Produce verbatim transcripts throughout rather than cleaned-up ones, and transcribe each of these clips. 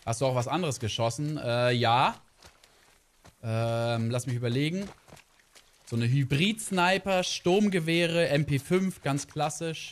Hast du auch was anderes geschossen? Äh, ja. Ähm, lass mich überlegen. So eine Hybrid-Sniper, Sturmgewehre, M P fünf, ganz klassisch.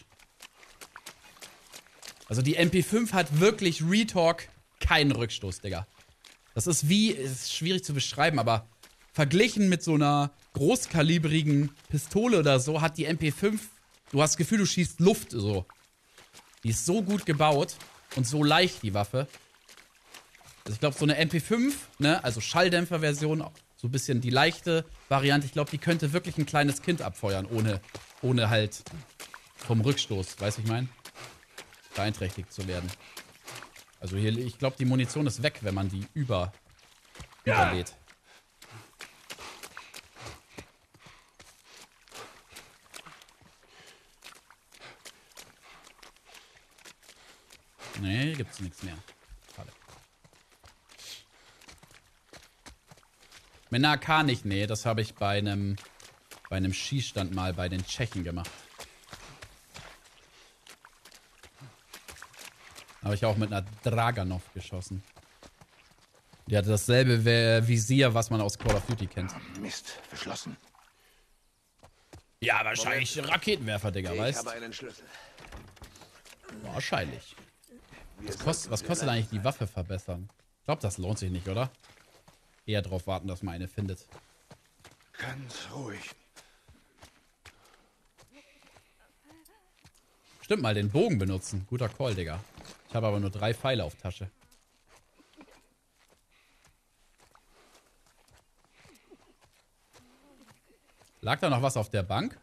Also die M P fünf hat wirklich Retalk keinen Rückstoß, Digga. Das ist wie, ist schwierig zu beschreiben, aber verglichen mit so einer großkalibrigen Pistole oder so, hat die M P fünf, du hast das Gefühl, du schießt Luft so. Die ist so gut gebaut und so leicht, die Waffe. Also ich glaube, so eine M P fünf, ne, also Schalldämpfer-Version, so ein bisschen die leichte Variante, ich glaube, die könnte wirklich ein kleines Kind abfeuern, ohne, ohne halt vom Rückstoß, weißt du, ich meine? Beeinträchtigt zu werden. Also hier, ich glaube, die Munition ist weg, wenn man die über, überlädt. Nee, hier gibt's nichts mehr. Schade. Mit einer A K nicht, nee, das habe ich bei einem bei einem Schießstand mal bei den Tschechen gemacht. Habe ich auch mit einer Draganov geschossen. Die hatte dasselbe Visier, was man aus Call of Duty kennt. Mist, verschlossen. Ja, wahrscheinlich Raketenwerfer, Digga, ich weißt habe einen Schlüssel. Wahrscheinlich. Was, kost, was kostet eigentlich die Waffe verbessern? Ich glaube, das lohnt sich nicht, oder? Eher drauf warten, dass man eine findet. Ganz ruhig. Stimmt, mal den Bogen benutzen. Guter Call, Digga. Ich habe aber nur drei Pfeile auf Tasche. Lag da noch was auf der Bank?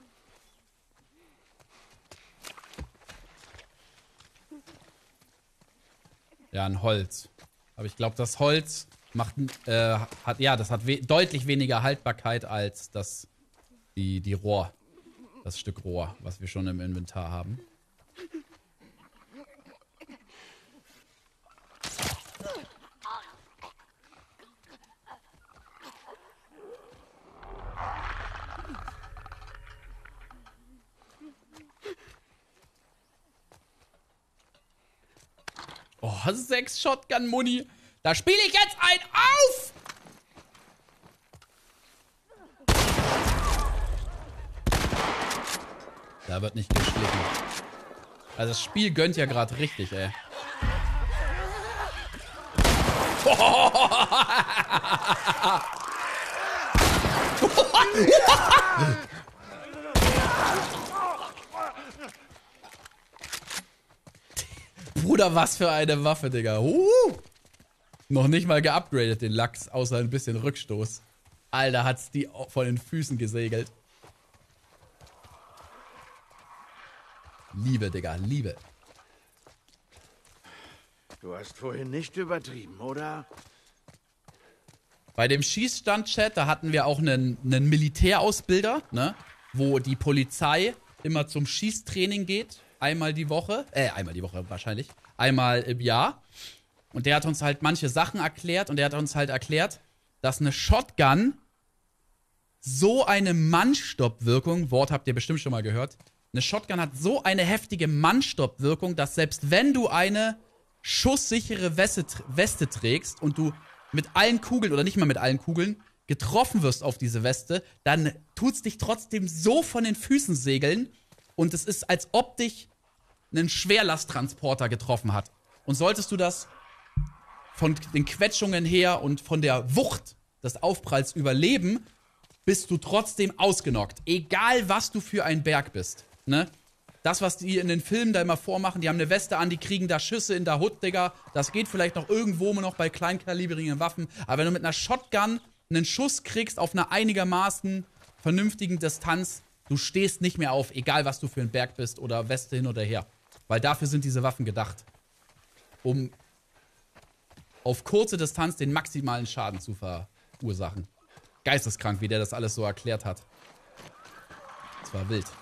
Ja, ein Holz. Aber ich glaube, das Holz macht, äh, hat, ja, das hat we deutlich weniger Haltbarkeit als das, die, die Rohr. Das Stück Rohr, was wir schon im Inventar haben. Oh, sechs Shotgun-Muni. Da spiele ich jetzt ein auf! Da wird nicht geschlichen. Also das Spiel gönnt ja gerade richtig, ey. Bruder, was für eine Waffe, Digga. Uh! Noch nicht mal geupgradet, den Lachs, außer ein bisschen Rückstoß. Alter, hat's die von den Füßen gesegelt. Liebe, Digga, Liebe. Du hast vorhin nicht übertrieben, oder? Bei dem Schießstand-Chat, da hatten wir auch einen, einen Militärausbilder, ne? Wo die Polizei immer zum Schießtraining geht. Einmal die Woche. Äh, einmal die Woche wahrscheinlich. Einmal im Jahr. Und der hat uns halt manche Sachen erklärt. Und der hat uns halt erklärt, dass eine Shotgun so eine Mannstoppwirkung, Wort habt ihr bestimmt schon mal gehört, eine Shotgun hat so eine heftige Mannstoppwirkung, dass selbst wenn du eine schusssichere Weste, Weste trägst und du mit allen Kugeln oder nicht mal mit allen Kugeln getroffen wirst auf diese Weste, dann tut's dich trotzdem so von den Füßen segeln und es ist, als ob dich einen Schwerlasttransporter getroffen hat. Und solltest du das von den Quetschungen her und von der Wucht des Aufpralls überleben, bist du trotzdem ausgenockt. Egal, was du für ein Berg bist. Ne? Das, was die in den Filmen da immer vormachen, die haben eine Weste an, die kriegen da Schüsse in der Hut, Digga. Das geht vielleicht noch irgendwo noch bei kleinkalibrigen Waffen. Aber wenn du mit einer Shotgun einen Schuss kriegst auf einer einigermaßen vernünftigen Distanz, du stehst nicht mehr auf, egal was du für ein Berg bist oder Weste hin oder her. Weil dafür sind diese Waffen gedacht. Um auf kurze Distanz den maximalen Schaden zu verursachen. Geisteskrank, wie der das alles so erklärt hat. Das war wild.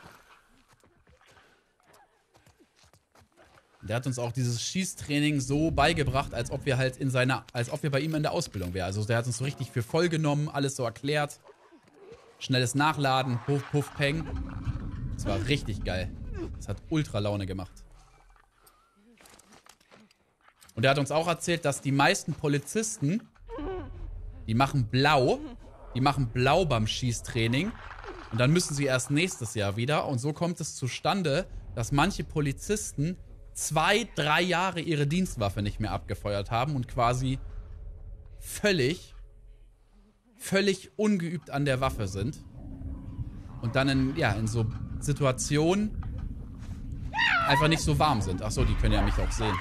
Der hat uns auch dieses Schießtraining so beigebracht, als ob wir halt in seiner, als ob wir bei ihm in der Ausbildung wären. Also der hat uns so richtig für voll genommen, alles so erklärt. Schnelles Nachladen, Puff, Puff, Peng. Das war richtig geil. Das hat ultra Laune gemacht. Und er hat uns auch erzählt, dass die meisten Polizisten, die machen blau, die machen blau beim Schießtraining. Und dann müssen sie erst nächstes Jahr wieder. Und so kommt es zustande, dass manche Polizisten zwei, drei Jahre ihre Dienstwaffe nicht mehr abgefeuert haben und quasi völlig, völlig ungeübt an der Waffe sind. Und dann in, ja, in so Situationen einfach nicht so warm sind. Achso, die können ja mich auch sehen.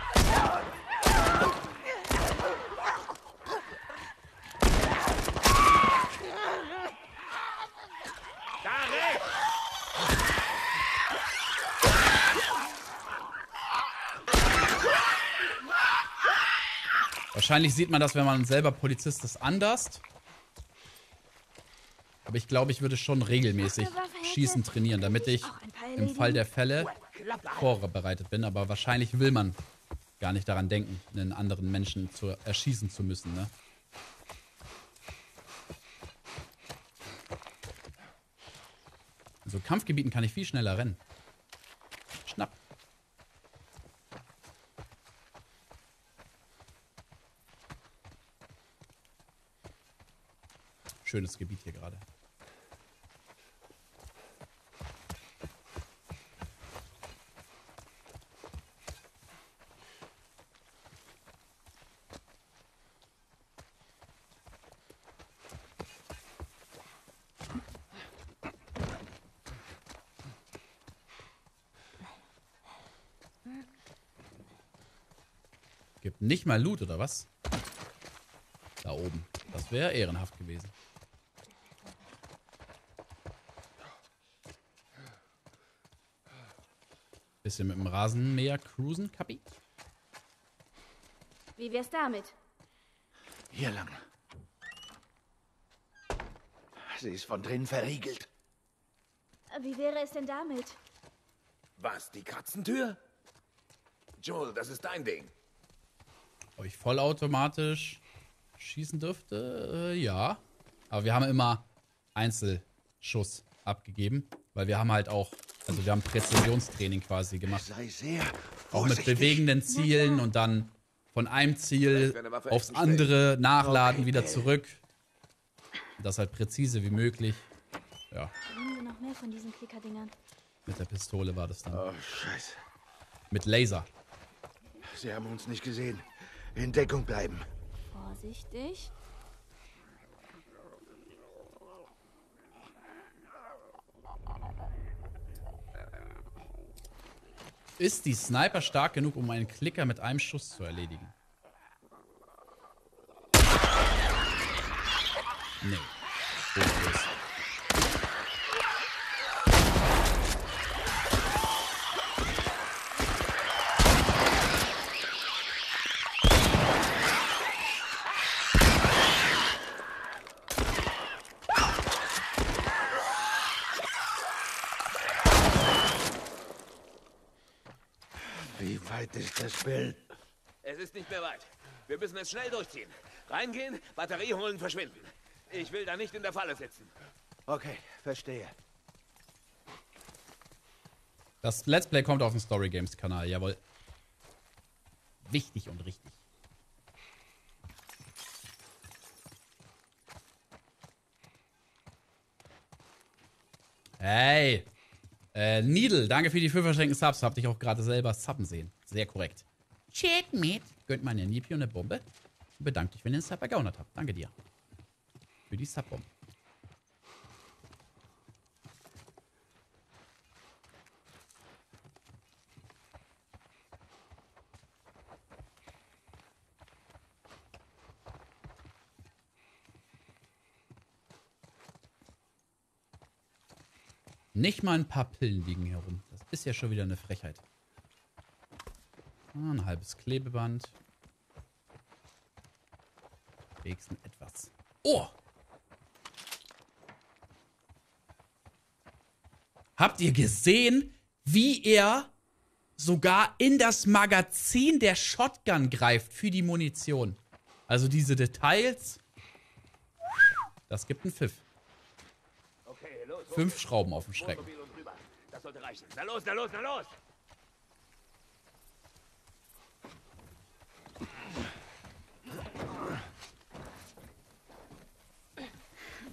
Wahrscheinlich sieht man das, wenn man selber Polizist ist, anders. Aber ich glaube, ich würde schon regelmäßig Schießen trainieren, damit ich im Fall der Fälle vorbereitet bin. Aber wahrscheinlich will man gar nicht daran denken, einen anderen Menschen zu erschießen zu müssen, ne? In so Kampfgebieten kann ich viel schneller rennen. Schnapp. Schönes Gebiet hier gerade. Gibt nicht mal Loot, oder was? Da oben. Das wäre ehrenhaft gewesen. Bisschen mit dem Rasenmäher cruisen, Kapi. Wie wär's damit? Hier lang. Sie ist von drinnen verriegelt. Wie wäre es denn damit? Was, die Katzentür? Joel, das ist dein Ding. Ob ich vollautomatisch schießen dürfte? Äh, ja. Aber wir haben immer Einzelschuss abgegeben, weil wir haben halt auch, also wir haben Präzisionstraining quasi gemacht. Sei sehr Auch mit bewegenden Zielen und dann von einem Ziel aufs andere nachladen, wieder zurück. Das halt präzise wie möglich. Ja. Nehmen wir noch mehr von diesen Klickerdingern. Mit der Pistole war das dann. Oh, Scheiße. Mit Laser. Sie haben uns nicht gesehen. In Deckung bleiben. Vorsichtig. Ist die Sniper stark genug, um einen Klicker mit einem Schuss zu erledigen? Nee. Bodenlos. Wie weit ist das Bild? Es ist nicht mehr weit. Wir müssen es schnell durchziehen. Reingehen, Batterie holen, verschwinden. Ich will da nicht in der Falle sitzen. Okay, verstehe. Das Let's Play kommt auf dem Story Games Kanal, jawohl. Wichtig und richtig. Hey! Äh, Needle, danke für die fünf verschenkten Subs. Hab dich auch gerade selber subben sehen. Sehr korrekt. Checkmate. Gönnt meine Nipi und eine Bombe. Und bedankt dich, wenn ihr den Sub ergaunert habt. Danke dir. Für die Subbombe. Nicht mal ein paar Pillen liegen herum. Das ist ja schon wieder eine Frechheit. Ah, ein halbes Klebeband. Wenigstens etwas. Oh! Habt ihr gesehen, wie er sogar in das Magazin der Shotgun greift für die Munition? Also diese Details. Das gibt einen Pfiff. Okay, los. Fünf Schrauben auf dem Schrecken. Wohnmobil und rüber. Das sollte reichen. Na los, na los, na los!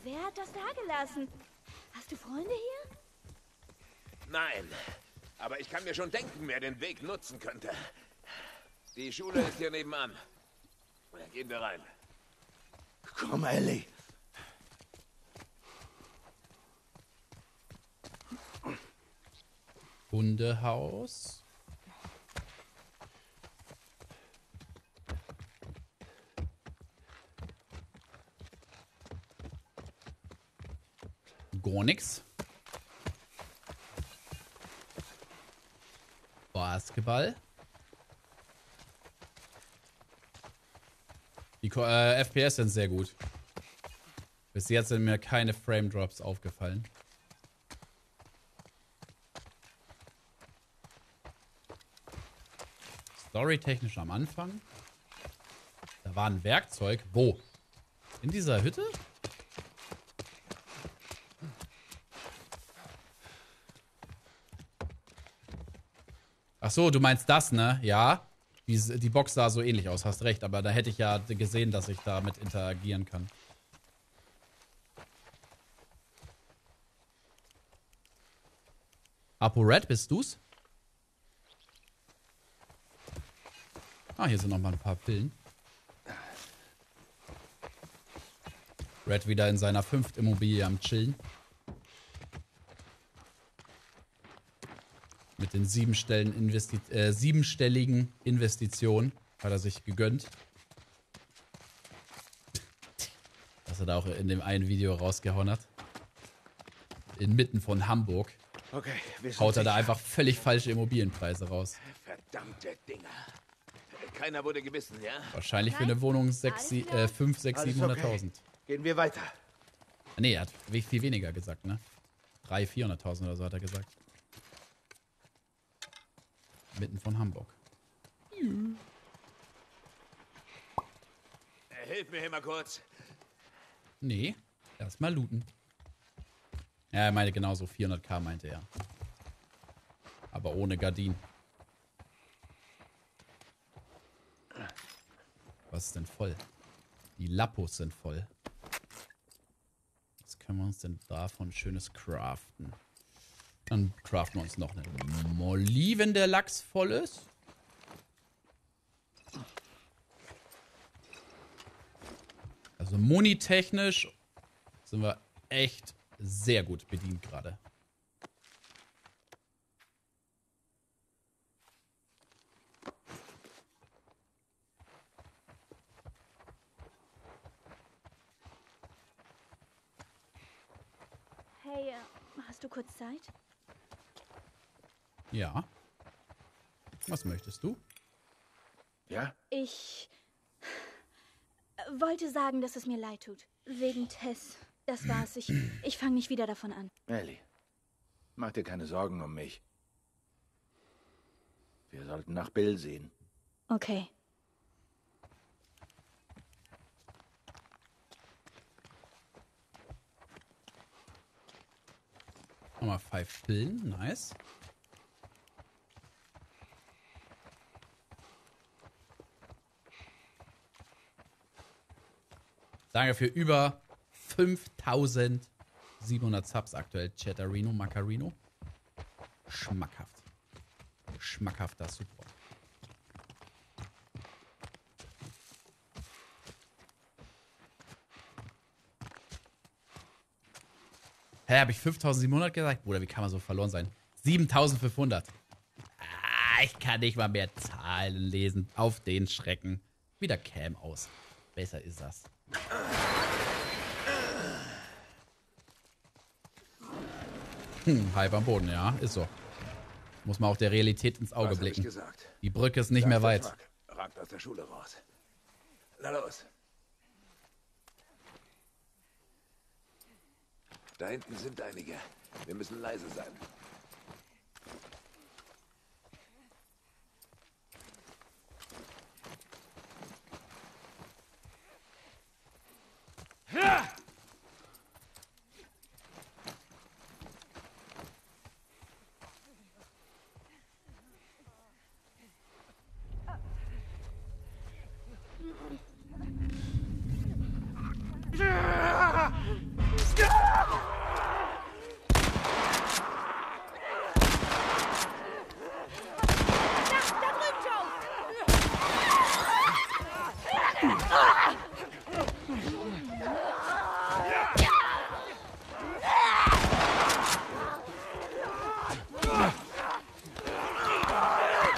wer hat das da gelassen? Hast du Freunde hier? Nein, aber ich kann mir schon denken, wer den Weg nutzen könnte. Die Schule ist hier nebenan. Gehen wir rein. Komm, Ellie. Hundehaus. Gar nix. Basketball. Die äh, F P S sind sehr gut. Bis jetzt sind mir keine Frame Drops aufgefallen. Storytechnisch am Anfang. Da war ein Werkzeug. Wo? In dieser Hütte? Ach so, du meinst das, ne? Ja. Die, die Box sah so ähnlich aus, hast recht. Aber da hätte ich ja gesehen, dass ich damit interagieren kann. ApoRed, bist du's? Ah, hier sind noch mal ein paar Pillen. Red wieder in seiner fünften Immobilie am Chillen. Mit den siebenstelligen, Investi äh, siebenstelligen Investitionen hat er sich gegönnt. Was er da auch in dem einen Video rausgehauen hat. Inmitten von Hamburg. Okay, wir sind haut er da sicher. einfach völlig falsche Immobilienpreise raus. Verdammte Dinger. Keiner wurde gebissen, ja? Wahrscheinlich für eine Wohnung sechs, äh, fünf, sechs, Alles siebenhunderttausend. okay. Gehen wir weiter. Nee, er hat viel weniger gesagt, ne? dreihunderttausend, vierhunderttausend oder so hat er gesagt. Mitten von Hamburg. Hilf mir hier mal kurz. Nee, erstmal looten. Ja, er meinte genauso, vierhunderttausend meinte er. Aber ohne Gardinen. Was ist denn voll? Die Lappos sind voll. Was können wir uns denn davon Schönes craften? Dann craften wir uns noch eine Molly, wenn der Lachs voll ist. Also monitechnisch sind wir echt sehr gut bedient gerade. Hey, äh, hast du kurz Zeit? Ja. Was möchtest du? Ja? Ich äh, wollte sagen, dass es mir leid tut. Wegen Tess. Das war's. Ich, ich fange nicht wieder davon an. Ellie, mach dir keine Sorgen um mich. Wir sollten nach Bill sehen. Okay. Nochmal fünf Pillen. Nice. Danke für über fünftausendsiebenhundert Subs aktuell. Chatterino, Macarino. Schmackhaft. Schmackhafter Support. Hä, hab ich fünftausendsiebenhundert gesagt? Bruder, wie kann man so verloren sein? siebentausendfünfhundert. Ah, ich kann nicht mal mehr Zahlen lesen. Auf den Schrecken. Wieder Cam aus. Besser ist das. Hm, halb am Boden, ja, ist so. Muss man auch der Realität ins Auge Was hab ich blicken. gesagt? Die Brücke ist nicht Da mehr ist der weit. Truck. Ragt aus der Schule raus. Na los. Da hinten sind einige. Wir müssen leise sein.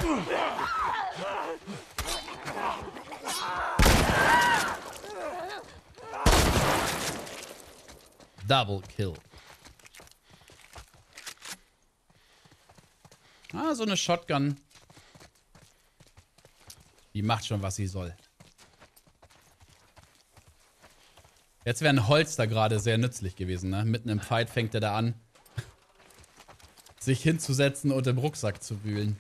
Double Kill. Ah, so eine Shotgun. Die macht schon, was sie soll. Jetzt wäre ein Holster gerade sehr nützlich gewesen, ne? Mitten im Fight fängt er da an, sich hinzusetzen und im Rucksack zu wühlen.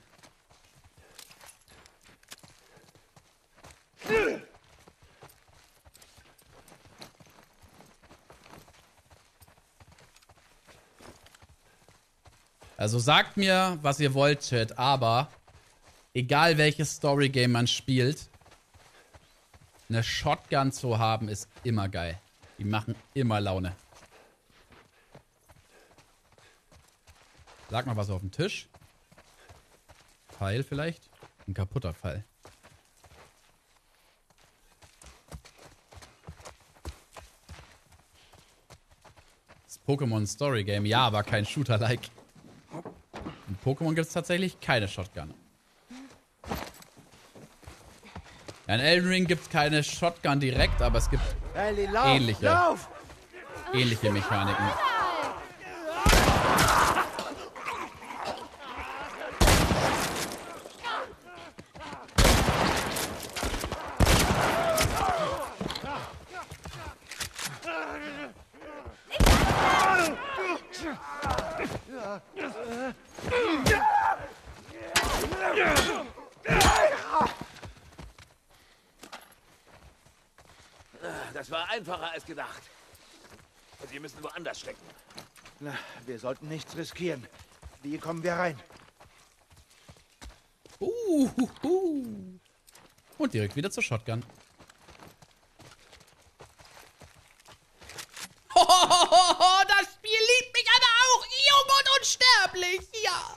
Also sagt mir, was ihr wollt, Chat, aber egal welches Storygame man spielt, eine Shotgun zu haben, ist immer geil. Die machen immer Laune. Sag mal was auf dem Tisch. Pfeil vielleicht? Ein kaputter Pfeil. Das Pokémon Story Game, ja, aber kein Shooter-like. In Pokémon gibt es tatsächlich keine Shotgun. Ja, in Elden Ring gibt es keine Shotgun direkt, aber es gibt Ellie, lauf, ähnliche, lauf! ähnliche Mechaniken. Das war einfacher als gedacht. Sie müssen woanders stecken. Na, wir sollten nichts riskieren. Wie kommen wir rein? Uh, uh, uh. Und direkt wieder zur Shotgun. Hohohoho, das Spiel liebt mich aber auch. Jung und unsterblich. Ja.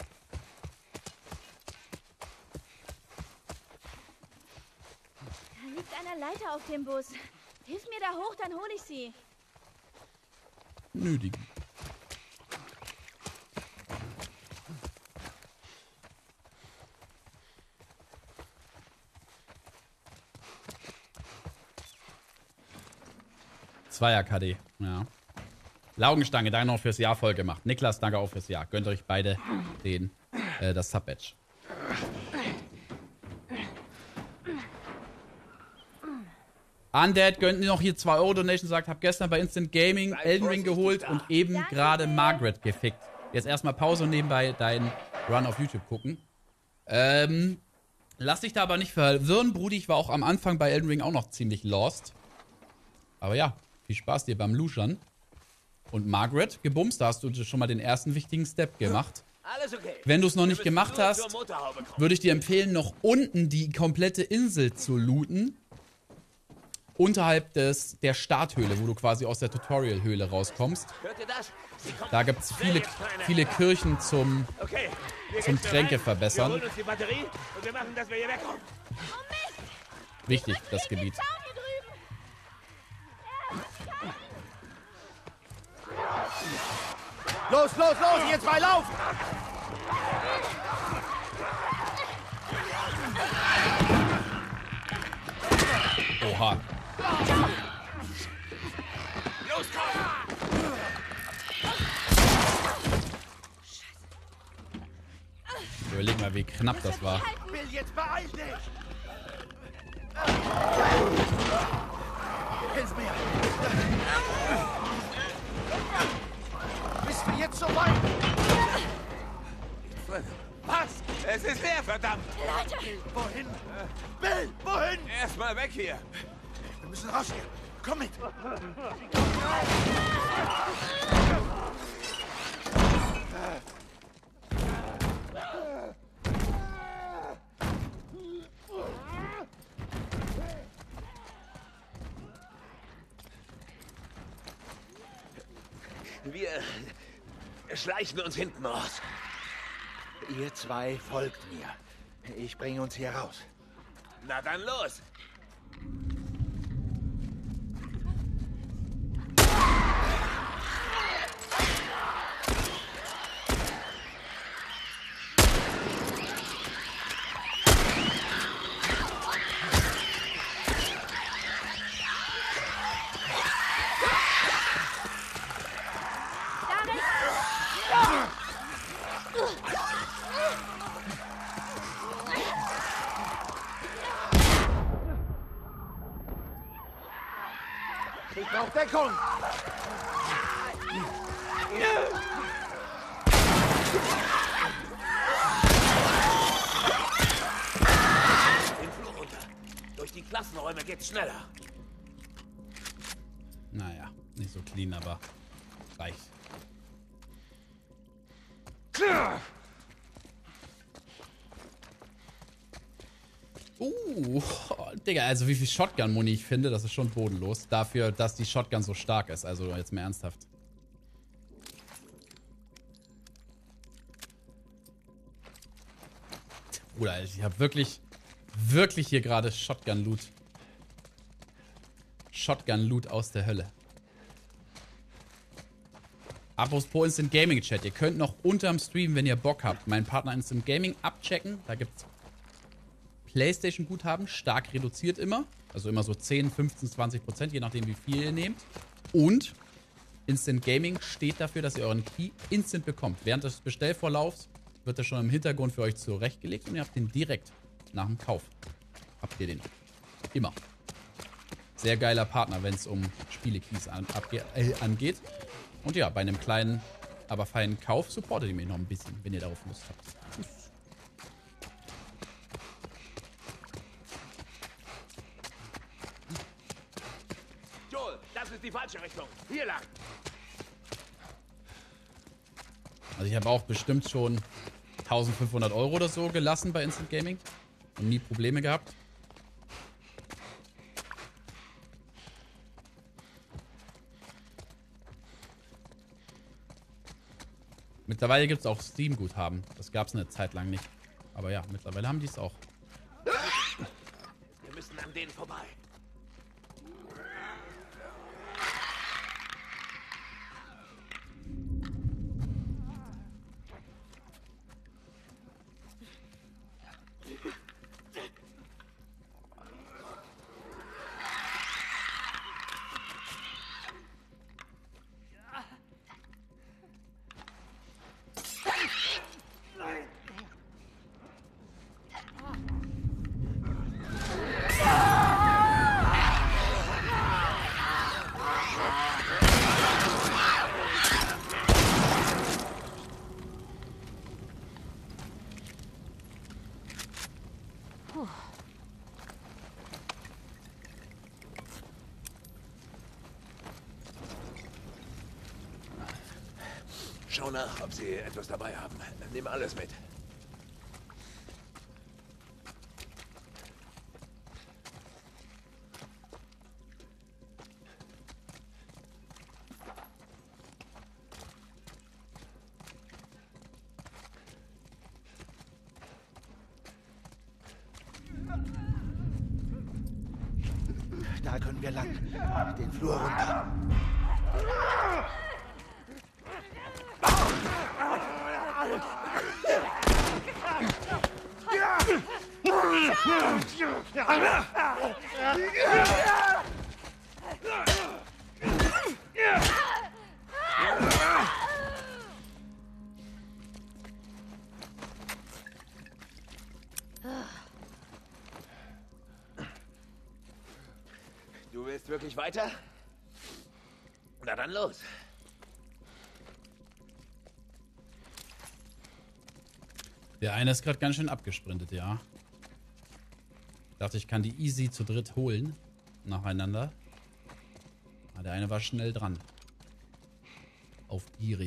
Da liegt eine Leiter auf dem Bus. Hilf mir da hoch, dann hole ich sie. Nötigen. Zweier K D, ja. Laugenstange, danke noch fürs Jahr voll gemacht. Niklas, danke auch fürs Jahr. Gönnt euch beide den, äh, das Sub-Badge. Undead gönnt noch hier zwei Euro Donation, sagt, hab gestern bei Instant Gaming Elden Ring geholt und eben gerade Margaret gefickt. Jetzt erstmal Pause und nebenbei deinen Run auf YouTube gucken. Ähm, lass dich da aber nicht verwirren, Brudi. Ich war auch am Anfang bei Elden Ring auch noch ziemlich lost. Aber ja, viel Spaß dir beim Luschern. Und Margaret, gebumst, da hast du schon mal den ersten wichtigen Step gemacht. Alles okay. Wenn du es noch nicht gemacht hast, würde ich dir empfehlen, noch unten die komplette Insel zu looten. Unterhalb des, der Starthöhle, wo du quasi aus der Tutorial-Höhle rauskommst. Hört ihr das? Sie kommt. Da gibt es viele, viele Kirchen zum, Okay, wir zum gehen Tränke rein, verbessern. Wir holen uns die Batterie und wir machen, dass wir hier wegkommen. Wichtig, das Gebiet. Zaun hier drüben. Los, los, los, ihr zwei lauft! Oha. Los, komm! Überleg mal, wie knapp das war. Bill, jetzt beeil dich! Hilf mir! Bist du jetzt so weit? Was? Es ist leer, verdammt! Wohin? Bill, wohin? Erstmal weg hier! Wir müssen rausgehen. Komm mit! Wir schleichen uns hinten raus. Ihr zwei folgt mir. Ich bringe uns hier raus. Na dann los! Braucht Deckung! Den Flur runter. Durch die Klassenräume geht's schneller. Naja, nicht so clean, aber reicht. Uh, Digga, also wie viel Shotgun-Muni ich finde, das ist schon bodenlos. Dafür, dass die Shotgun so stark ist. Also jetzt mal ernsthaft. Bruder, ich habe wirklich, wirklich hier gerade Shotgun-Loot. Shotgun-Loot aus der Hölle. Apropos Instant Gaming Chat. Ihr könnt noch unterm Stream, wenn ihr Bock habt, meinen Partner Instant Gaming abchecken. Da gibt's PlayStation-Guthaben, stark reduziert immer. Also immer so zehn, fünfzehn, zwanzig Prozent, je nachdem wie viel ihr nehmt. Und Instant Gaming steht dafür, dass ihr euren Key instant bekommt. Während des Bestellvorlaufs wird er schon im Hintergrund für euch zurechtgelegt und ihr habt den direkt nach dem Kauf. Habt ihr den. Immer. Sehr geiler Partner, wenn es um Spiele-Keys an, äh, angeht. Und ja, bei einem kleinen, aber feinen Kauf supportet ihr mich noch ein bisschen, wenn ihr darauf Lust habt. Joel, das ist die falsche Richtung. Hier lang. Also ich habe auch bestimmt schon eintausendfünfhundert Euro oder so gelassen bei Instant Gaming. Und nie Probleme gehabt. Mittlerweile gibt es auch Steam-Guthaben. Das gab es eine Zeit lang nicht. Aber ja, mittlerweile haben die es auch. Wir müssen an denen vorbei. Schau nach, ob sie etwas dabei haben. Nimm alles mit. Da können wir lang. Den Flur runter. Du willst wirklich weiter? Na dann los. Der eine ist gerade ganz schön abgesprintet, ja. Ich dachte, ich kann die easy zu dritt holen. Nacheinander. Aber der eine war schnell dran. Auf gierig.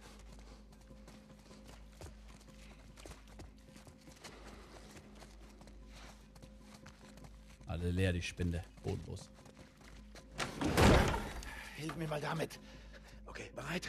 Alle leer, die Spinde. Bodenlos. Hilf mir mal damit. Okay, bereit?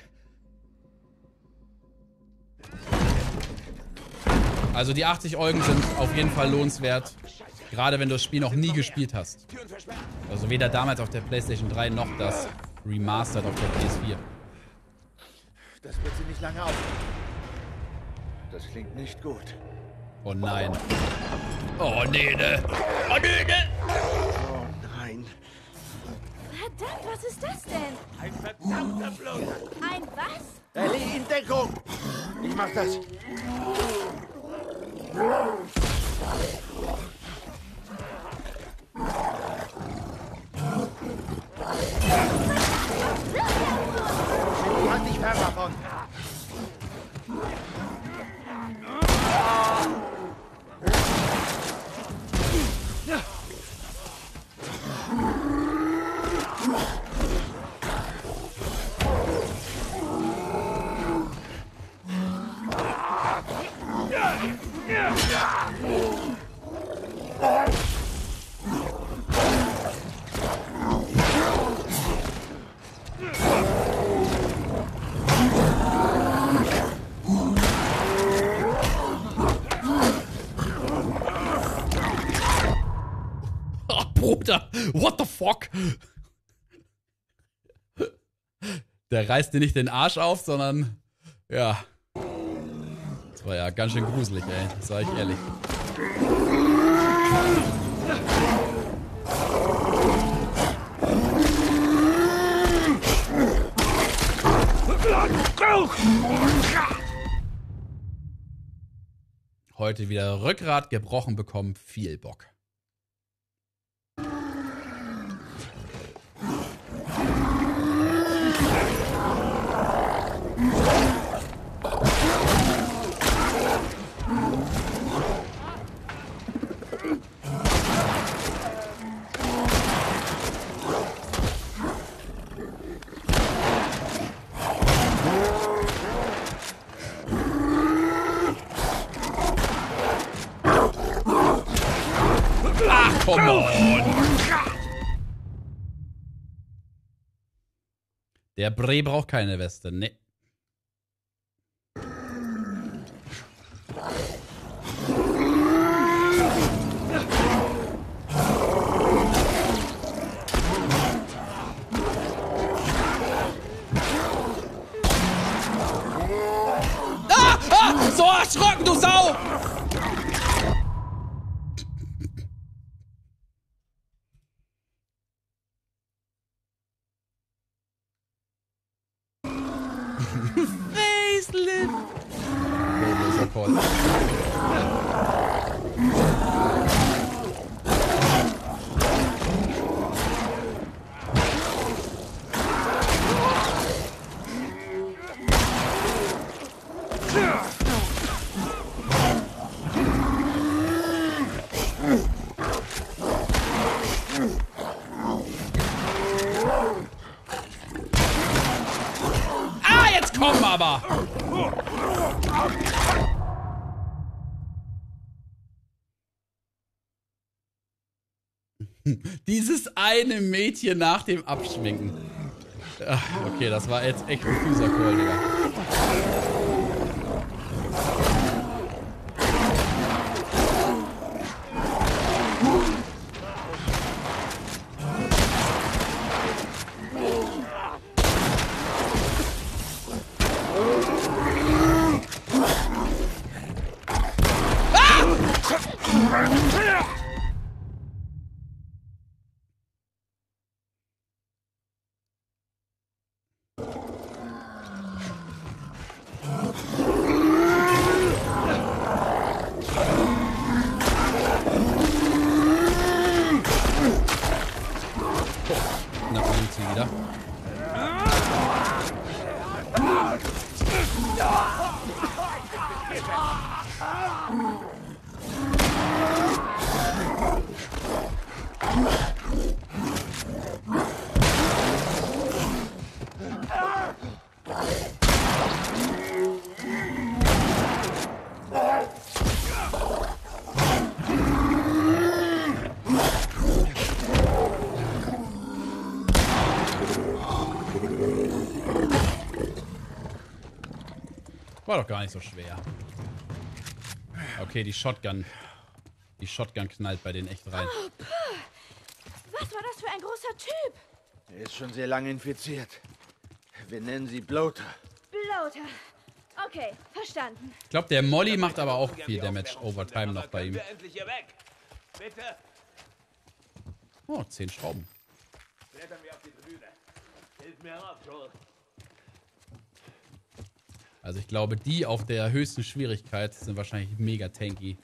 Also die achtzig Eugen sind auf jeden Fall lohnenswert. Gerade wenn du das Spiel noch nie gespielt hast. Türen versperrt. Also weder damals auf der PlayStation drei noch das Remastered auf der P S vier. Das wird sie nicht lange auf. Das klingt nicht gut. Oh nein. Oh nee, ne. Oh nee, ne. Oh nein. Verdammt, was ist das denn? Ein verdammter Bloß. Ein was? Ellie, in Deckung! Ich mach das. Ah! Oh, Bruder, what the fuck? Der reißt dir nicht den Arsch auf, sondern, ja. Das war ja ganz schön gruselig, ey. Das sag ich ehrlich. Heute wieder Rückgrat gebrochen bekommen. Viel Bock. Come on! Der Bre braucht keine Weste, ne. Ah! Ah! So erschrocken, du Sau! Facelift! Böser Call. Ah, jetzt komm aber! Dieses eine Mädchen nach dem Abschminken. Ach, okay, das war jetzt echt ein fieser Call, Digga. Na, kommt sie wieder. War doch gar nicht so schwer. Okay, die Shotgun. Die Shotgun knallt bei denen echt rein. Oh, puh. Was war das für ein großer Typ? Er ist schon sehr lange infiziert. Wir nennen sie Bloater. Bloater. Okay, verstanden. Ich glaube, der Molly macht aber auch viel Damage Overtime noch bei ihm. Endlich hier weg. Bitte. Oh, zehn Schrauben. Klettern wir auf die Tribüne. Hilf mir herauf, Joel. Also ich glaube, die auf der höchsten Schwierigkeit sind wahrscheinlich mega tanky.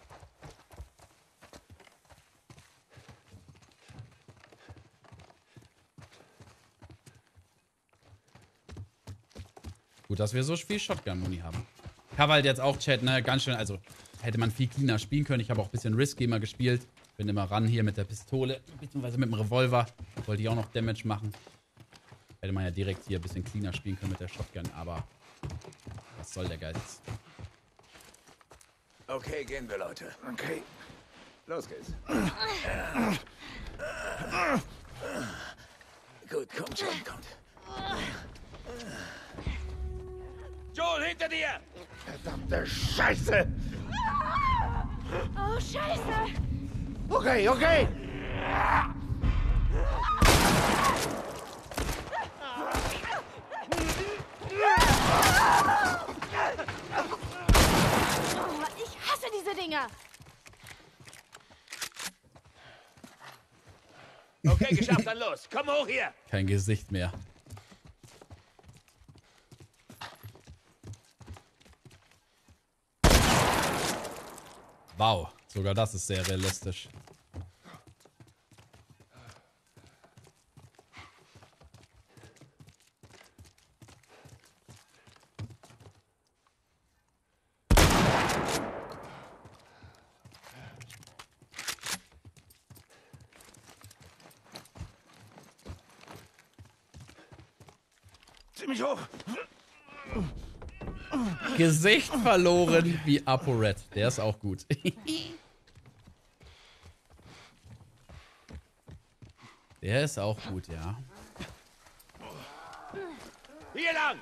Gut, dass wir so viel Shotgun-Muni haben. Ich habe halt jetzt auch Chat, ne, ganz schön, also hätte man viel cleaner spielen können. Ich habe auch ein bisschen Risky mal gespielt. Bin immer ran hier mit der Pistole, beziehungsweise mit dem Revolver. Wollte ich auch noch Damage machen. Hätte man ja direkt hier ein bisschen cleaner spielen können mit der Shotgun, aber was soll der Geiz? Okay, gehen wir, Leute. Okay. Los geht's. Gut, kommt schon, kommt. Joel, hinter dir! Verdammte Scheiße! Oh, Scheiße! Okay, okay! Oh, ich hasse diese Dinger! Okay, geschafft, dann los. Komm hoch hier. Kein Gesicht mehr. Wow, sogar das ist sehr realistisch. Ziemlich hoch. Gesicht verloren wie ApoRed. Der ist auch gut. Der ist auch gut, ja. Hier lang.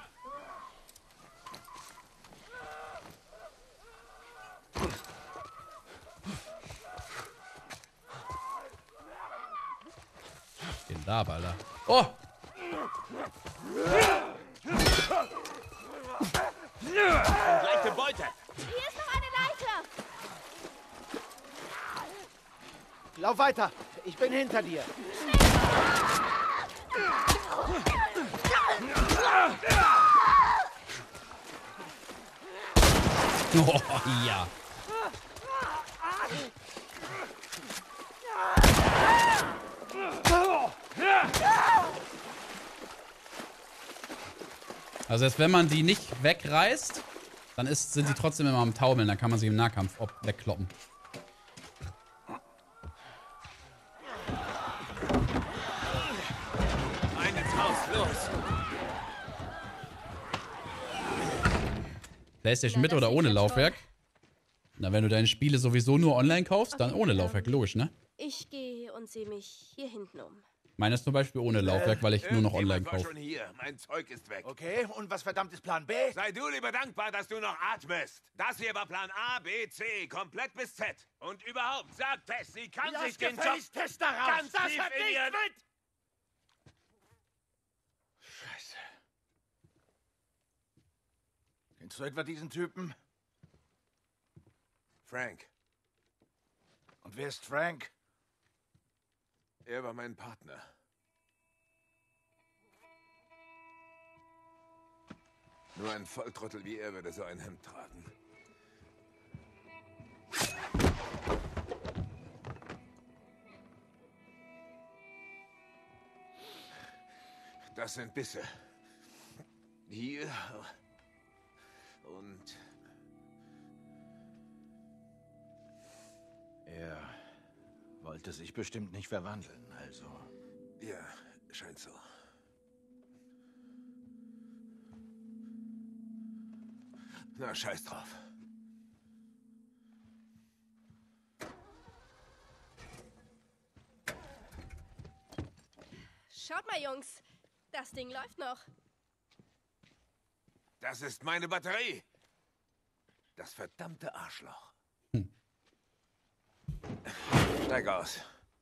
Den da, Alter. Oh! Leichte Beute. Hier ist noch eine Leiter! Lauf weiter. Ich bin hinter dir. Oh, ja. Also jetzt, wenn man die nicht wegreißt, dann ist, sind die trotzdem immer am Taumeln. Dann kann man sie im Nahkampf ob wegkloppen. Ein ins Haus, los. PlayStation mit Na, das oder sieht ohne ja Laufwerk? Na, wenn du deine Spiele sowieso nur online kaufst, dann ohne Laufwerk, logisch, ne? Ich gehe und sehe mich hier hinten um. Meines zum Beispiel ohne Laufwerk, weil ich nur noch online Irgendjemand war kaufe. schon hier. Mein Zeug ist weg. Okay, und was verdammt ist Plan B? Sei du lieber dankbar, dass du noch atmest. Das hier war Plan A, B, C, komplett bis Z. Und überhaupt, sagt Tess, sie kann Lass sich den Job gefälligst Test da raus. ganz Das tief hat in nichts ihren... mit... Scheiße. Kennst du etwa diesen Typen? Frank, Und wer ist Frank? er war mein Partner. Nur ein Volltrottel wie er würde so ein Hemd tragen. Das sind Bisse. Hier und... Er wollte sich bestimmt nicht verwandeln, also... Ja, scheint so. Na, scheiß drauf. Schaut mal, Jungs. Das Ding läuft noch. Das ist meine Batterie. Das verdammte Arschloch. Hm. Steig aus.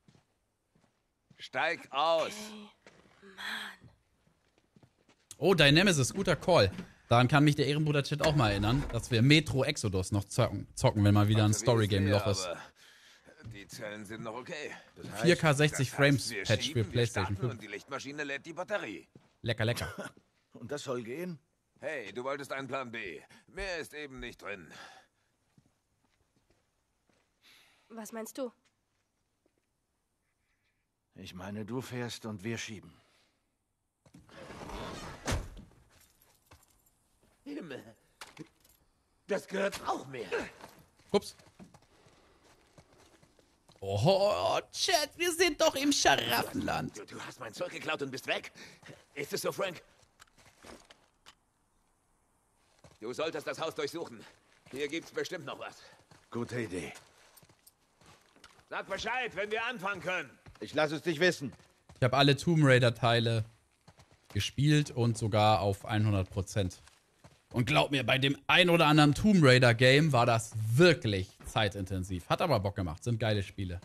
Steig aus. Hey, Mann. Oh, dein Nemesis, guter Call. Daran kann mich der Ehrenbruder-Chat auch mal erinnern, dass wir Metro Exodus noch zocken, zocken wenn mal wieder ein Batterie Story-Game-Loch leer, ist. aber Die Zellen sind noch okay. Das heißt, vier K sechzig das Frames heißt, wir Patch schieben, für wir PlayStation starten fünf. Und die Lichtmaschine lädt die Batterie. Lecker, lecker. Und das soll gehen? Hey, du wolltest einen Plan B. Mehr ist eben nicht drin. Was meinst du? Ich meine, du fährst und wir schieben. Himmel. Das gehört auch mehr. Ups. Oh, Chat, wir sind doch im Scharaffenland. Du, du hast mein Zeug geklaut und bist weg? Ist es so, Frank? Du solltest das Haus durchsuchen. Hier gibt's bestimmt noch was. Gute Idee. Sag Bescheid, wenn wir anfangen können. Ich lasse es dich wissen. Ich habe alle Tomb Raider-Teile gespielt und sogar auf hundert Prozent. Und glaub mir, bei dem ein oder anderen Tomb Raider-Game war das wirklich zeitintensiv. Hat aber Bock gemacht, sind geile Spiele.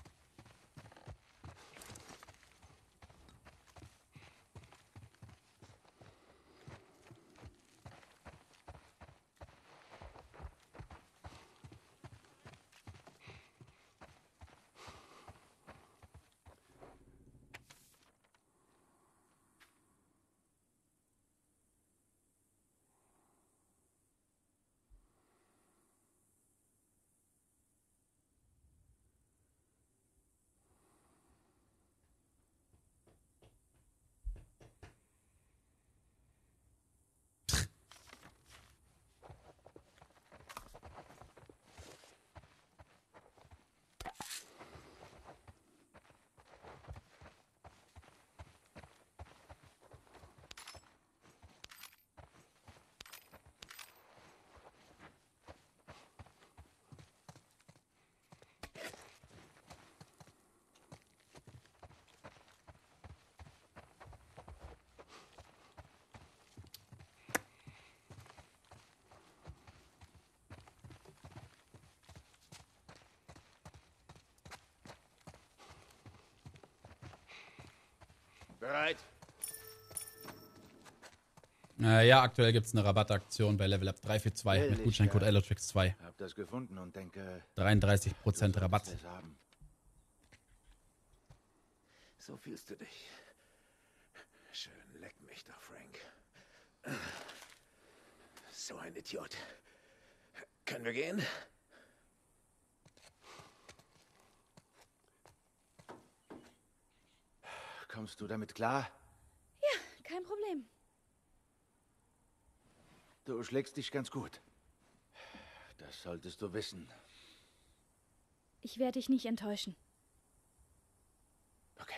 Bereit? Äh, ja, aktuell gibt es eine Rabattaktion bei Level Up drei vier zwei mit Ehrlich, Gutscheincode ja. Elotrix zwei. Hab das gefunden und denke, dreiunddreißig Prozent du Rabatt. solltest es haben. So fühlst du dich. Schön, leck mich doch, Frank. So ein Idiot. Können wir gehen? Kommst du damit klar? Kein Problem. Du schlägst dich ganz gut. Das solltest du wissen. Ich werde dich nicht enttäuschen. Okay.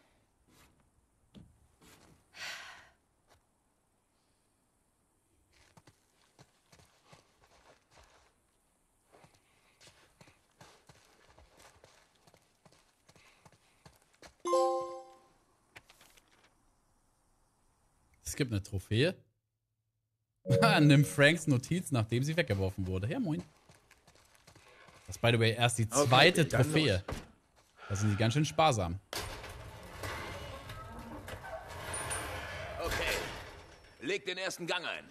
Es gibt eine Trophäe. Nimm Franks Notiz, nachdem sie weggeworfen wurde. Ja, moin. Das ist, by the way, erst die zweite Okay, dann Trophäe. Da sind die ganz schön sparsam. Okay. Leg den ersten Gang ein.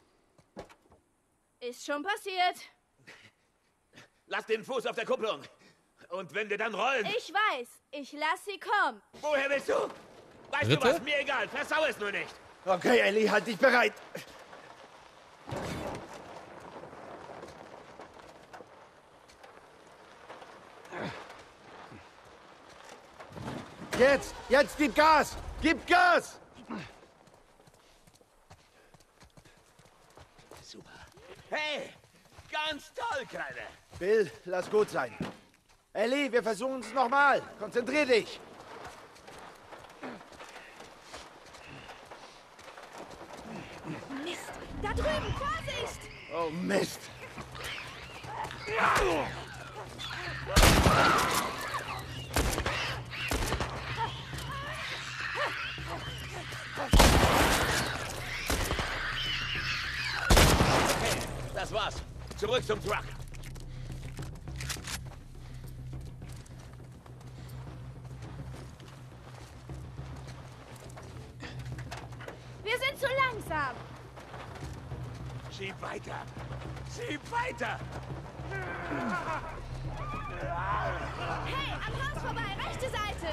Ist schon passiert. Lass den Fuß auf der Kupplung. Und wenn wir dann rollen... Ich weiß. Ich lass sie kommen. Woher willst du? Weißt Dritte? du was? Mir egal. Versau es nur nicht. Okay, Ellie, halt dich bereit. Jetzt, jetzt gib Gas! Gib Gas! Super. Hey, ganz toll, Kleine. Bill, lass gut sein. Ellie, wir versuchen es nochmal. Konzentrier dich. Mist. Da drüben. Vorsicht. Oh, Mist. Das war's. Zurück zum Truck. Wir sind zu langsam. Schieb weiter. Schieb weiter. Hey, am Haus vorbei. Rechte Seite.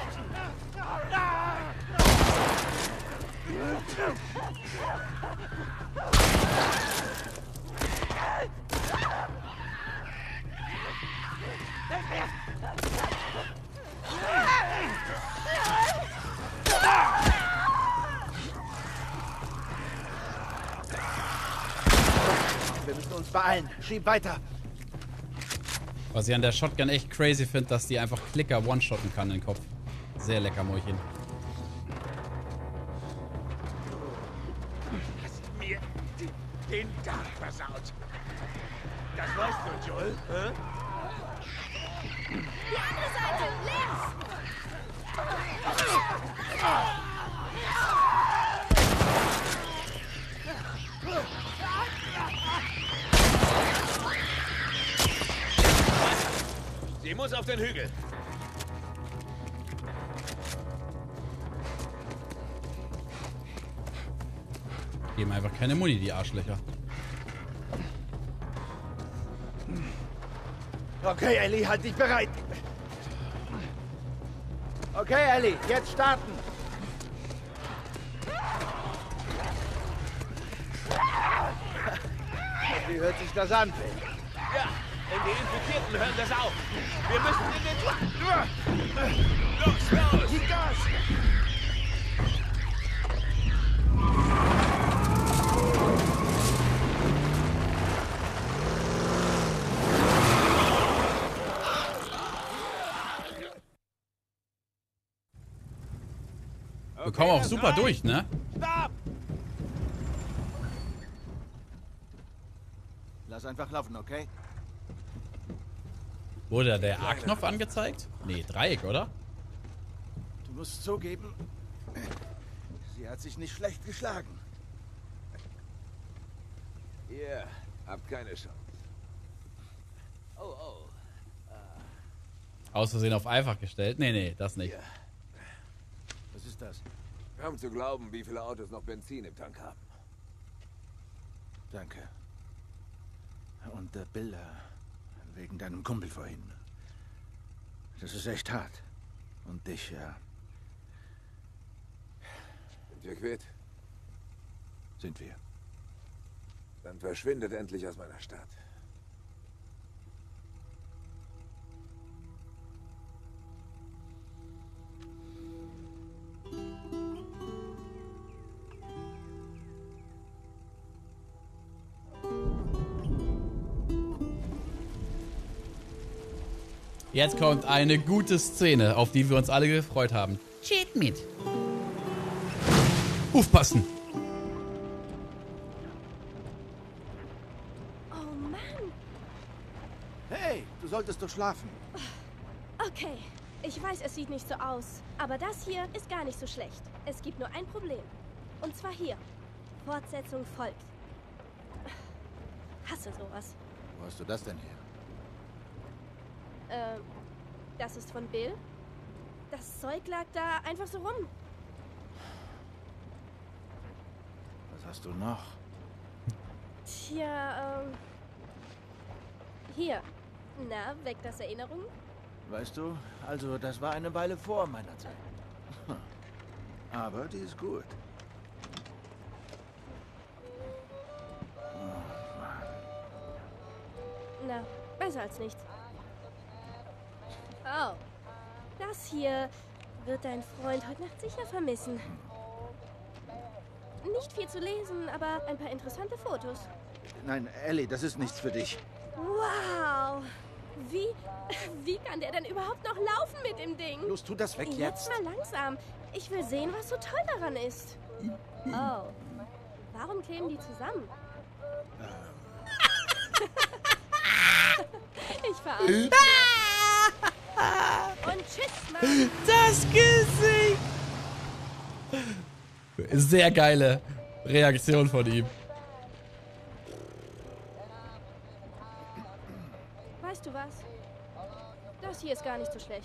Wir müssen uns beeilen. Schieb weiter. Was ich an der Shotgun echt crazy finde, dass die einfach Klicker one-shotten kann in den Kopf. Sehr lecker, Mäulchen. Hast mir die, den Tag versaut. Das weißt du, Joel. Hä? Die andere Seite! Links! Sie muss auf den Hügel. Geben einfach keine Muni, die Arschlöcher. Okay, Ellie, halt dich bereit. Okay, Ellie, jetzt starten. Wie hört sich das an, Phil? Ja, denn die Infizierten hören das auch. Wir müssen in den... Los, los! Gib Gas! Wir kommen auch super durch, ne? Stopp! Lass einfach laufen, okay? Wurde der A-Knopf angezeigt? Nee, Dreieck, oder? Du musst zugeben, sie hat sich nicht schlecht geschlagen. Ihr habt keine Chance. Oh, oh. Aus Versehen auf einfach gestellt. Nee, nee, das nicht. Ja. Was ist das? Kaum zu glauben, wie viele Autos noch Benzin im Tank haben. Danke. Und der Bilder wegen deinem Kumpel vorhin. Das ist echt hart. Und dich, ja, Sind wir quitt? sind wir. Dann verschwindet endlich aus meiner Stadt. Jetzt kommt eine gute Szene, auf die wir uns alle gefreut haben. Cheat mit. Aufpassen. Oh Mann. Hey, du solltest doch schlafen. Okay, ich weiß, es sieht nicht so aus. Aber das hier ist gar nicht so schlecht. Es gibt nur ein Problem. Und zwar hier. Fortsetzung folgt. Hasse sowas. Wo hast du das denn her? Ähm, das ist von Bill. Das Zeug lag da einfach so rum. Was hast du noch? Tja, ähm... Hier. Na, weckt das Erinnerungen? Weißt du, also das war eine Weile vor meiner Zeit. Aber die ist gut. Na, besser als nichts. Oh. Das hier wird dein Freund heute Nacht sicher vermissen. Nicht viel zu lesen, aber ein paar interessante Fotos. Nein, Ellie, das ist nichts für dich. Wow! Wie, wie kann der denn überhaupt noch laufen mit dem Ding? Los, tu das weg Jetzt jetzt. mal langsam. Ich will sehen, was so toll daran ist. Oh. Warum kleben die zusammen? Ich verarsche. Und tschüss, Mann. Das Gesicht. Sehr geile Reaktion von ihm. Weißt du was? Das hier ist gar nicht so schlecht.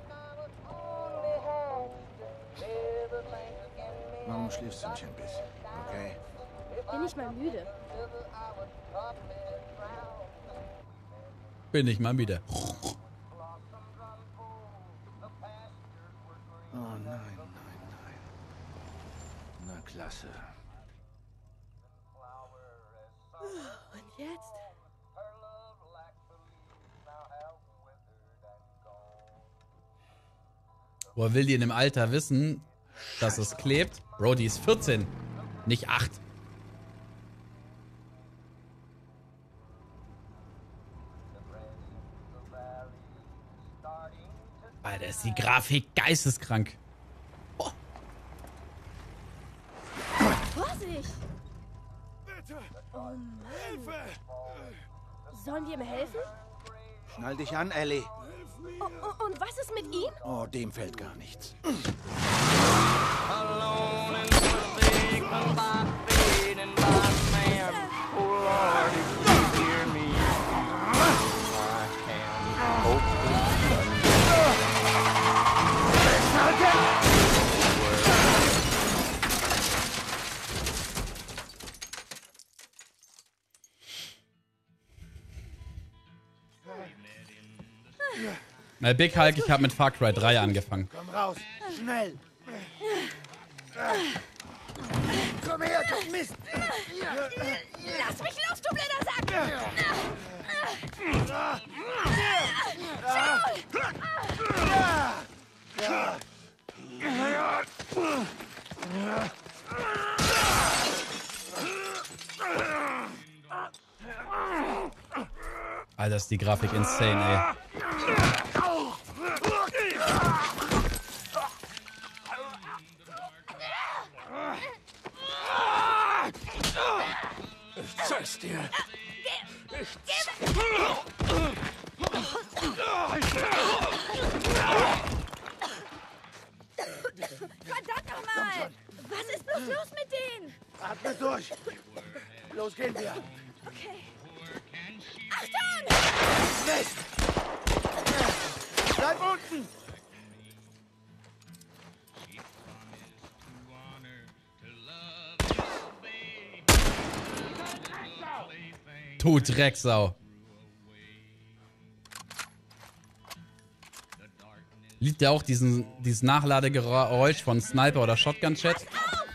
Warum schläfst du nicht ein bisschen, okay? Bin nicht mal müde. Bin ich mal müde. Oh nein, nein, nein. Na klasse. Und jetzt? Woher will die in dem Alter wissen, dass es klebt? Bro, die ist vierzehn, nicht acht. Alter, ist die Grafik geisteskrank. Oh. Vorsicht! Oh Mann. Sollen wir ihm helfen? Schnall dich an, Ellie. Oh, oh, und was ist mit ihm? Oh, dem fällt gar nichts. Alone and forsaken by fate and by man. Oh Lord, if you hear me, I can hope Na, Big Hulk, ich habe mit Far Cry drei angefangen. Komm raus, schnell. Komm her, du Mist. Lass mich los, du blinder Sack! Alter, ist die Grafik insane, ey. Ich zeig's dir. Verdammt nochmal! Was ist bloß los mit denen? Atme durch. Los gehen wir. Okay. Achtung! Mist! Bleib unten! Du Drecksau. Liebt ihr auch diesen, dieses Nachladegeräusch von Sniper oder Shotgun-Chat?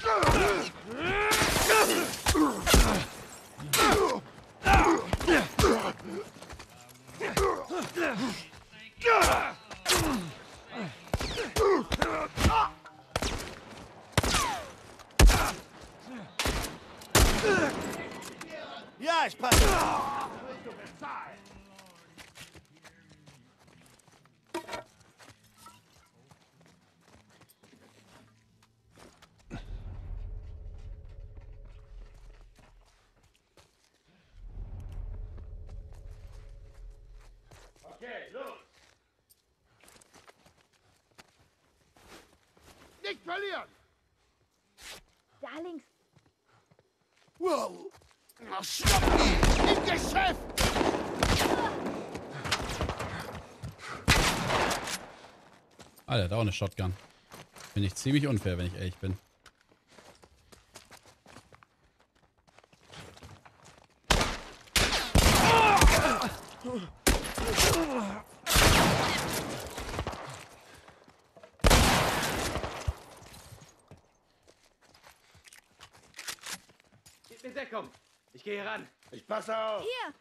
Ja, ich passe. Okay, los! Nicht verlieren! Da links. Wow! Ach, schnapp ihn! Im Geschäft! Ah, der hat auch eine Shotgun. Finde ich ziemlich unfair, wenn ich ehrlich bin. Gib mir Deckung. Ich gehe ran. Ich passe auf! Hier.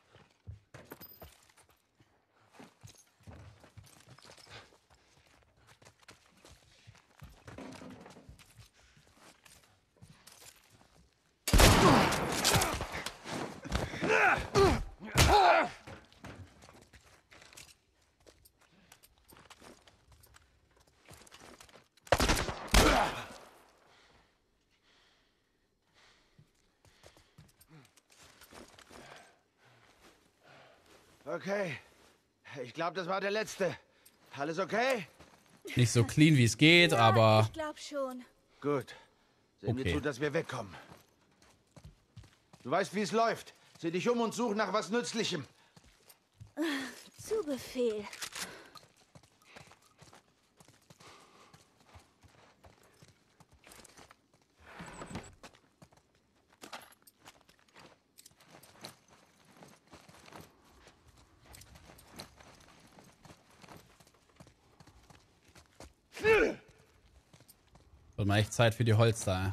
Okay. Ich glaube, das war der letzte. Alles okay? Nicht so clean, wie es geht, Ja, aber ich glaub schon. Gut. Sehen wir Okay. zu, dass wir wegkommen. Du weißt, wie es läuft. Sieh dich um und such nach was Nützlichem. Zu Befehl. wird mal echt Zeit für die Holster.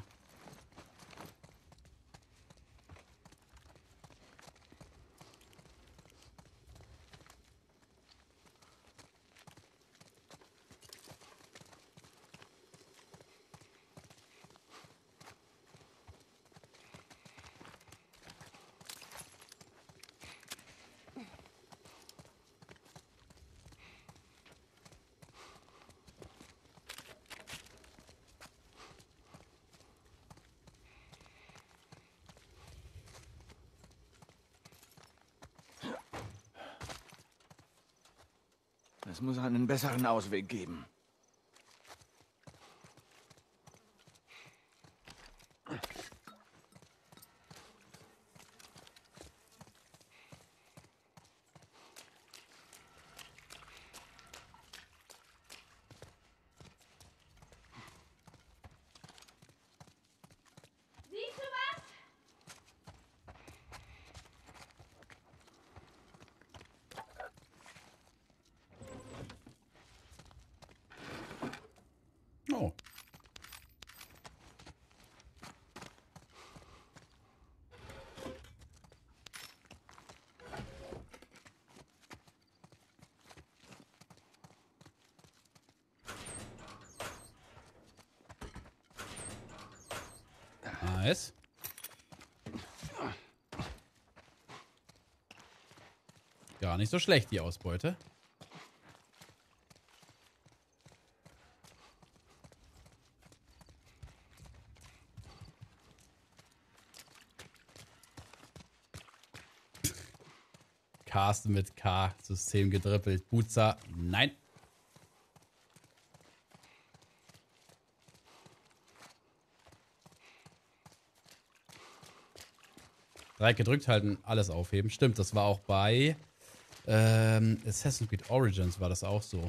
Es muss einen besseren Ausweg geben. Siehst du was? Oh. Nice. Gar nicht so schlecht, die Ausbeute. Carsten mit K, System gedrippelt. Buza, nein. Dreieck gedrückt halten, alles aufheben. Stimmt, das war auch bei ähm, Assassin's Creed Origins war das auch so.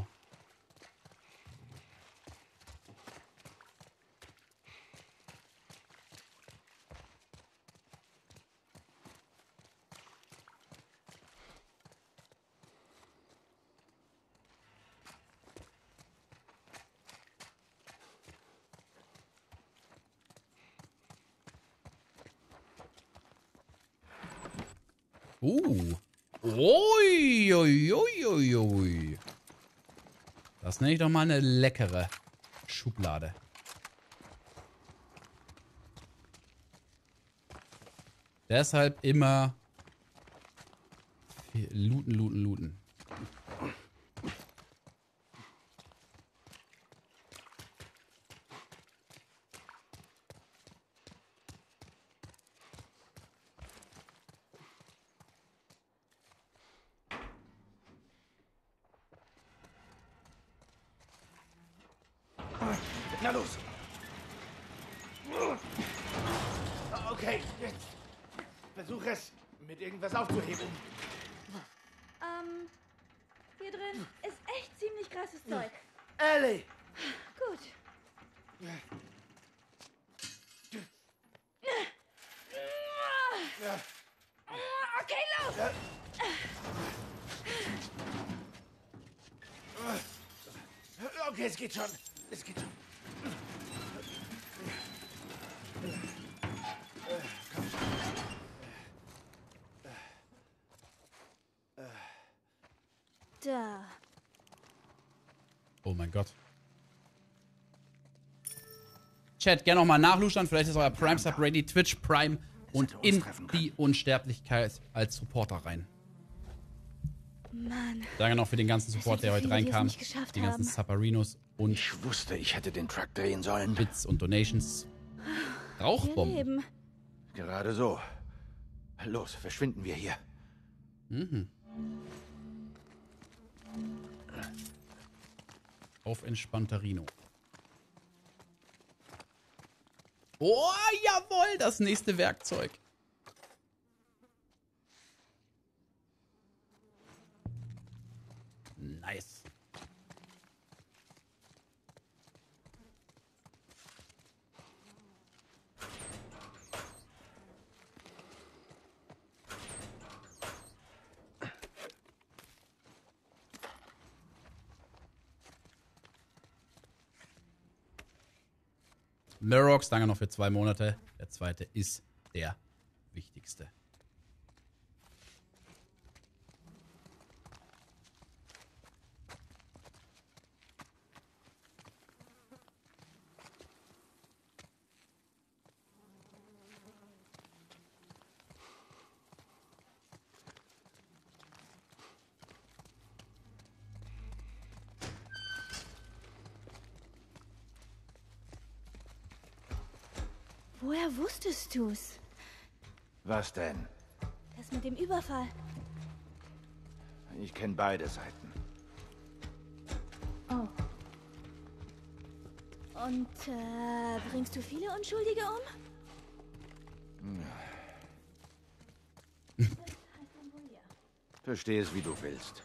Uh. Ui, ui, ui, ui, ui. Das nenne ich doch mal eine leckere Schublade. Deshalb immer looten, looten, looten. Na los! Okay, jetzt. Versuch es, mit irgendwas aufzuheben. Ähm, hier drin ist echt ziemlich krasses Zeug. Ellie! Gut. Okay, los! Okay, es geht schon. Es geht schon. Da. Oh mein Gott. Chat, gerne nochmal nachluschern. Vielleicht ist euer Prime Sub ready. Twitch Prime und in die Unsterblichkeit als Supporter rein. Mann. Danke noch für den ganzen Support, der heute viele, die es reinkam. nicht geschafft Die ganzen haben. Supperinos und Ich wusste, ich hätte den Truck drehen sollen. Bits und Donations. Wir Rauchbomben. leben. Gerade so. Los, verschwinden wir hier. Mhm. Auf Entspannterino. Oh, jawohl, das nächste Werkzeug. Nice. Mirrox, danke noch für zwei Monate. Der zweite ist der wichtigste. Woher wusstest du's? Was denn? Das mit dem Überfall. Ich kenne beide Seiten. Und äh, bringst du viele Unschuldige um? Versteh es, wie du willst.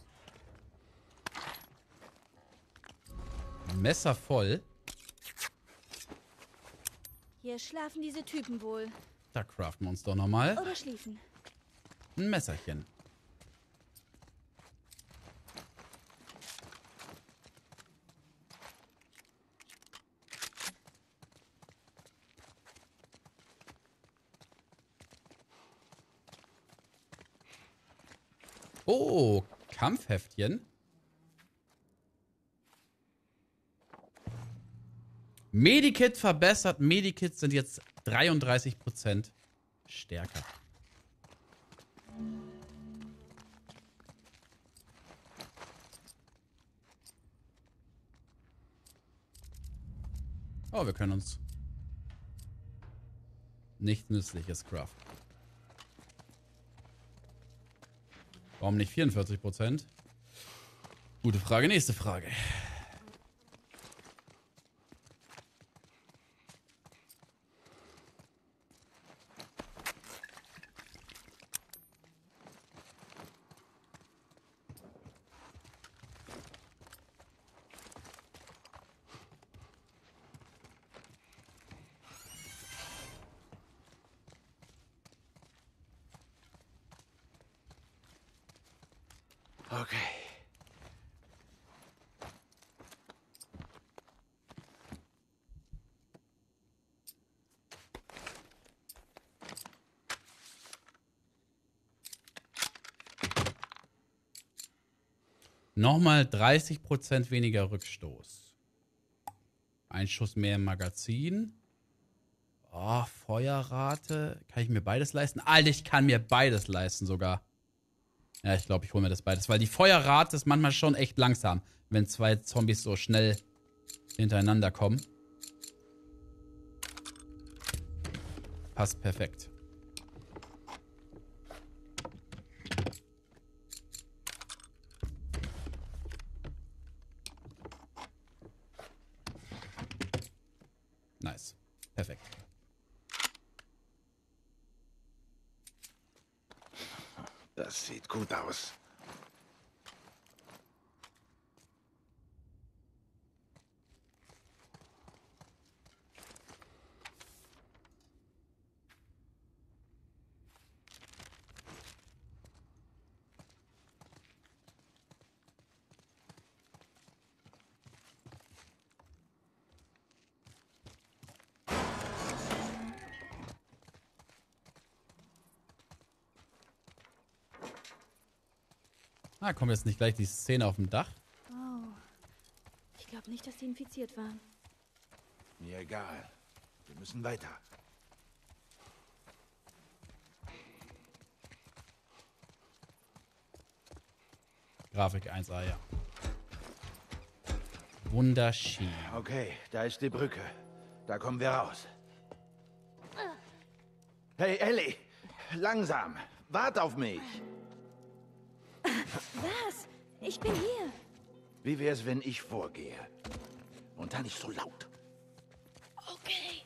Messer voll. Hier schlafen diese Typen wohl. Da craften wir uns doch nochmal Oder schliefen. ein Messerchen. Oh, Kampfheftchen. Medikit verbessert. Medikits sind jetzt dreiunddreißig Prozent stärker. Oh, wir können uns nichts Nützliches craften. Warum nicht vierundvierzig Prozent? Gute Frage, nächste Frage. Okay. Nochmal dreißig Prozent weniger Rückstoß. Ein Schuss mehr im Magazin. Oh, Feuerrate. Kann ich mir beides leisten? Alter, ich kann mir beides leisten sogar. Ja, ich glaube, ich hole mir das beides. Weil die Feuerrate ist manchmal schon echt langsam, wenn zwei Zombies so schnell hintereinander kommen. Passt perfekt. Nice. Perfekt. Das sieht gut aus. Ah, kommt jetzt nicht gleich die Szene auf dem Dach? Oh. Ich glaube nicht, dass sie infiziert waren. Mir egal. Wir müssen weiter. Grafik eins A, ja. Wunderschön. Okay, da ist die Brücke. Da kommen wir raus. Hey, Ellie! Langsam! Wart auf mich! Was? Ich bin hier. Wie wär's, wenn ich vorgehe? Und dann nicht so laut. Okay.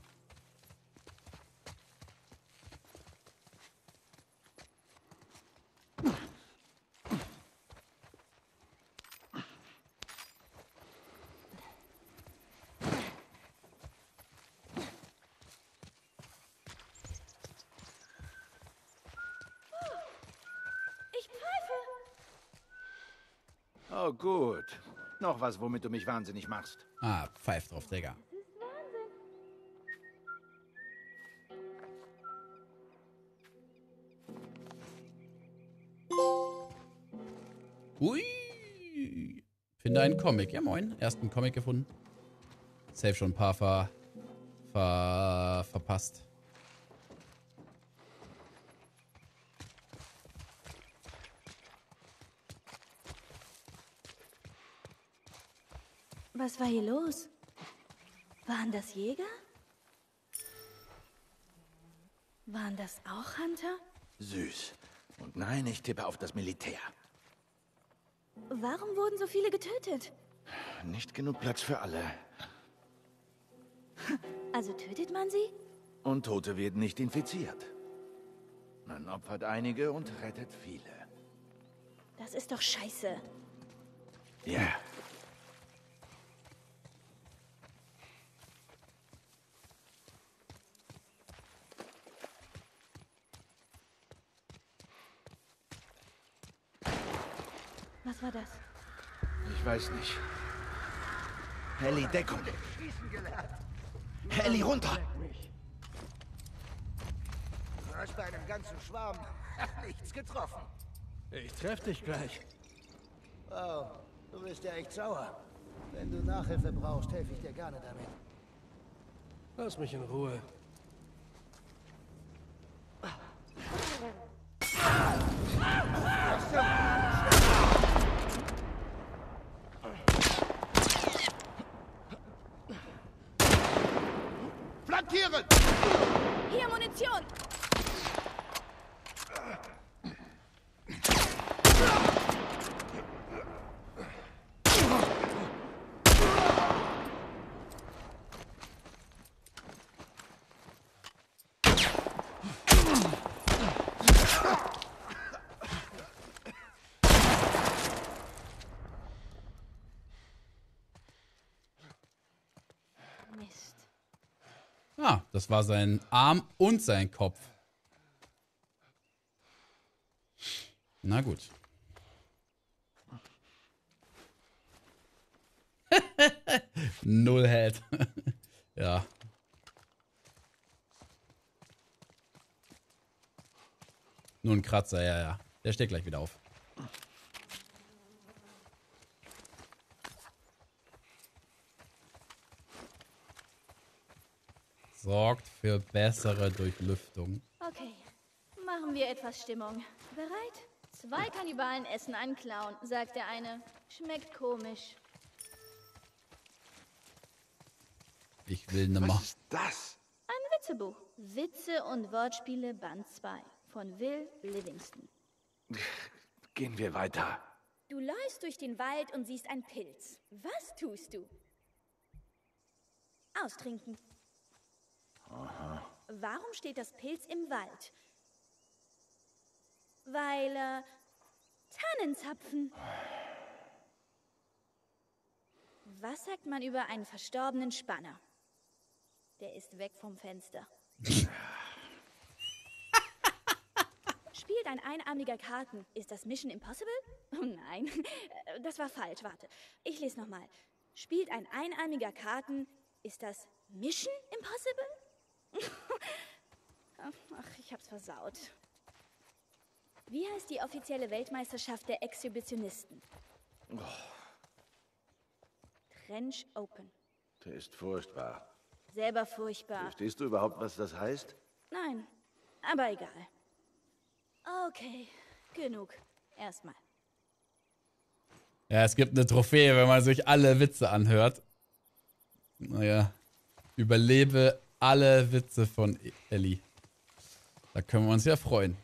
Ich pfeife. Oh, gut. Noch was, womit du mich wahnsinnig machst. Ah, pfeift drauf, Digga. Ui. Finde einen Comic. Ja, moin. Ersten Comic gefunden. Safe schon ein paar ver, ver, verpasst. Was war hier los? Waren das Jäger? Waren das auch Hunter? Süß. Und nein, ich tippe auf das Militär. Warum wurden so viele getötet? Nicht genug Platz für alle. Also tötet man sie? Und Tote werden nicht infiziert. Man opfert einige und rettet viele. Das ist doch scheiße. Ja. Was war das? Ich weiß nicht. Heli, Deckung. Heli, runter. Du hast bei einem ganzen Schwarm nichts getroffen. Ich treff dich gleich. Wow, du bist ja echt sauer. Wenn du Nachhilfe brauchst, helfe ich dir gerne damit. Lass mich in Ruhe. Flankieren! Hier Munition! Mist. Ah, das war sein Arm und sein Kopf. Na gut. Null Head. Ja. Nur ein Kratzer, ja, ja. Der steht gleich wieder auf. Sorgt für bessere Durchlüftung. Okay, machen wir etwas Stimmung. Bereit? Zwei Kannibalen essen einen Clown, sagt der eine. Schmeckt komisch. Ich will nimmer. Was ist das? Ein Witzebuch. Witze und Wortspiele Band zwei von Will Livingston. Gehen wir weiter. Du läufst durch den Wald und siehst einen Pilz. Was tust du? Austrinken. Aha. Warum steht das Pilz im Wald? Weil äh, Tannenzapfen. Was sagt man über einen verstorbenen Spanner? Der ist weg vom Fenster. Spielt ein einarmiger Karten. Ist das Mission Impossible? Oh nein, das war falsch. Warte, ich lese nochmal. Spielt ein einarmiger Karten. Ist das Mission Impossible? Ach, ich hab's versaut. Wie heißt die offizielle Weltmeisterschaft der Exhibitionisten? Oh. Trench Open. Der ist furchtbar. Selber furchtbar. Verstehst du überhaupt, was das heißt? Nein, aber egal. Okay, genug. Erstmal. Ja, es gibt eine Trophäe, wenn man sich alle Witze anhört. Naja, überlebe alle Witze von Ellie. Da können wir uns ja freuen.